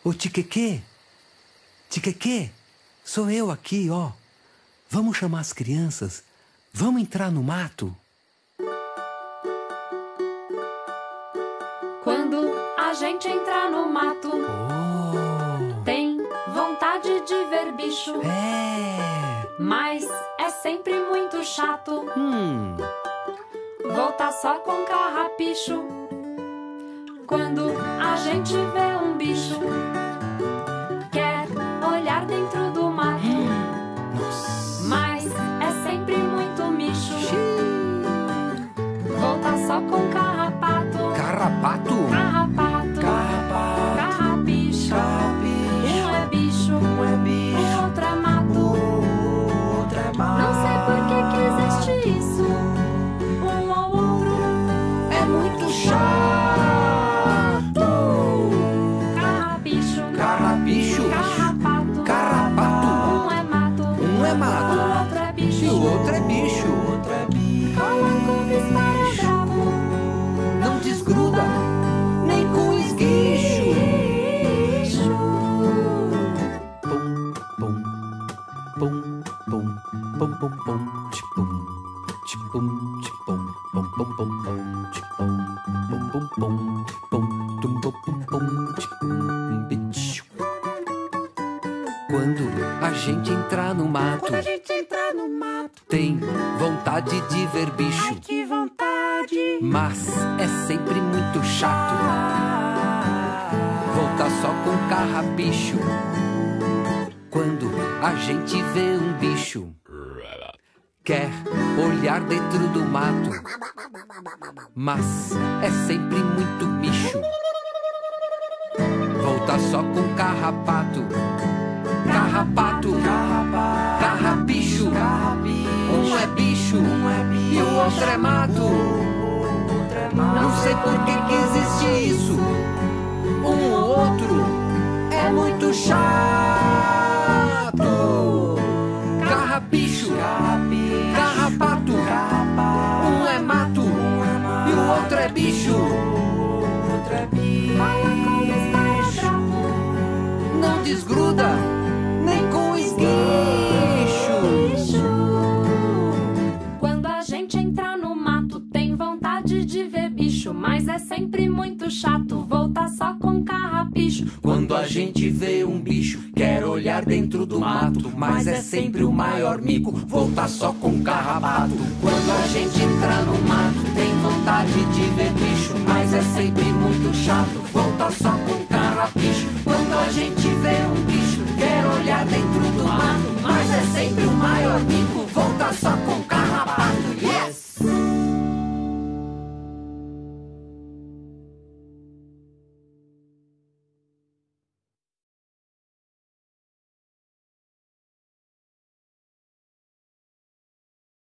Ô Tiqueque, Tiqueque, sou eu aqui, ó. Vamos chamar as crianças? Vamos entrar no mato? Quando a gente entra no mato, tem vontade de ver bicho. Mas é sempre muito chato voltar só com carrapicho. Quando a gente vê um bicho, quer olhar dentro do mato. Mas é sempre muito micho voltar só com carrapato. Carrapato? Carrapato, carrapicho. Um é bicho, o outro é mato. Não sei por que existe isso. Um ou outro é muito chato. Carrapicho, Carrapicho? carrapato, Carrapato? um é mato, Um é mato. o outro é bicho. E o outro é bicho. Coloca o esparadrapo, Não desgruda, nem com esguicho. Pum, pum, pum, pum, pum, pum, pum, tchipum, tchipum, tchipum, pum, pum, pum, pum, tchipum, pum, pum, pum, tchipum, tum, pum, pum, pum, tchipum, bicho. Quando a gente entrar no mato, tem vontade de ver bicho. que vontade. Mas é sempre muito chato voltar só com carrapicho. Quando a gente vê um bicho, quer olhar dentro do mato. Mas é sempre muito bicho voltar só com carrapato. Carrapato, carrapicho. Um é bicho e o outro é mato. Não sei por que existe isso. Um ou outro é muito chato. Carrapicho, carrapato. Um é mato e o outro é bicho. Não desgruda, nem com esguicho. Quando a gente entra no mato, tem vontade de ver bicho. Mas é sempre muito chato voltar só com carrapicho. Quando a gente vê um bicho, quer olhar dentro do mato. Mas é sempre o maior mico voltar só com carrapato. Quando a gente entra no mato, tem vontade de ver bicho. Mas é sempre muito chato voltar só com carrapicho.